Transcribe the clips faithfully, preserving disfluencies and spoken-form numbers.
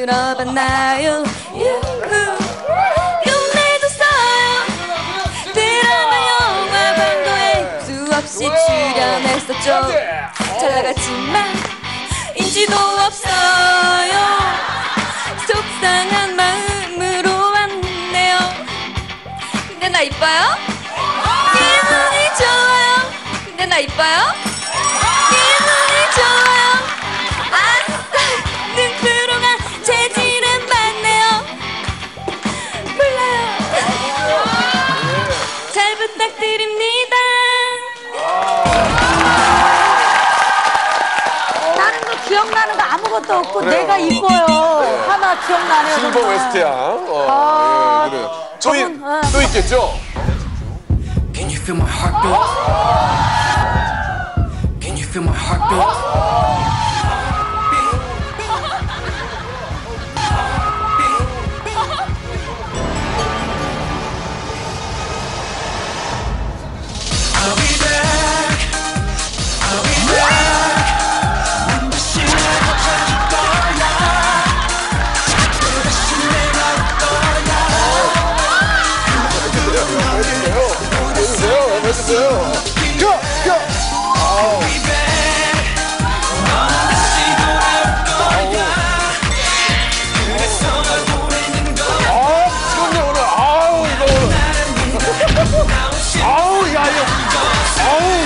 들어봤나요? 꿈내줬어요. 드라마 영화 광고에 수없이 출연했었죠. 잘 나갔지만 인지도 없어요. 속상한 마음으로 왔네요. 근데 나 이뻐요? 기분이 좋아요. 근데 나 이뻐요? 기분이 좋아요. 아싸, 능프로가 재질은 맞네요. 몰라요. 잘 부탁드립니다. 나는 그 기억나는 거 아무것도 없고 그래요. 내가 이뻐요. 네. 하나 기억나네요. 실버 웨스트야. 어, 아, 예, 그래요. 또, 저분, 있, 아. 또 있겠죠? Can you feel my heartbeat? Can you feel my heartbeat? I'll be back. I'll be back. 다시 내가 찾을 거야. 다시 내가 해주세요. 해주세요. 해주세요. go, go. 아우. 아, 시원해 오늘. 아우, 이거 오늘. 아우, 야, 이거. 아우.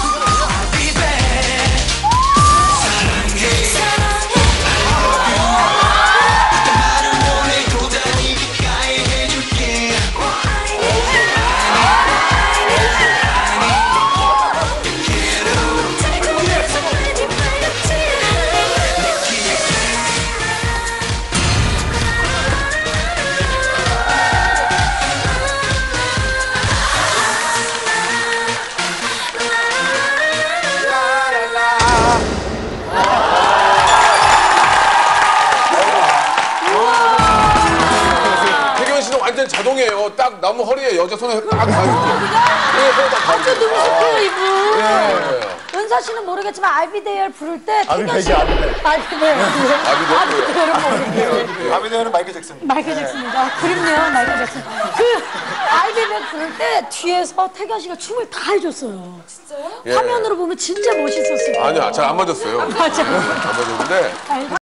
완전 자동이에요. 딱 나무 허리에 여자 손에 딱 닿을게요. 아주 능숙해요, 이분. 예. 은서 씨는 모르겠지만 아비데이얼 부를 때 태경 씨. 아비데이, 아비데이. 아비데이얼은 모르겠어요. 아비데이얼은 마이클 잭슨. 마이클 잭슨입니다. 그립네요, 마이클 잭슨. 그 아이비데이 부를 때 뒤에서 태경 씨가 춤을 다 해줬어요. 진짜요? 예. 화면으로 보면 진짜 멋있었을 거예요. 아니요, 잘 안 맞았어요. 맞아요. 안 맞았는데.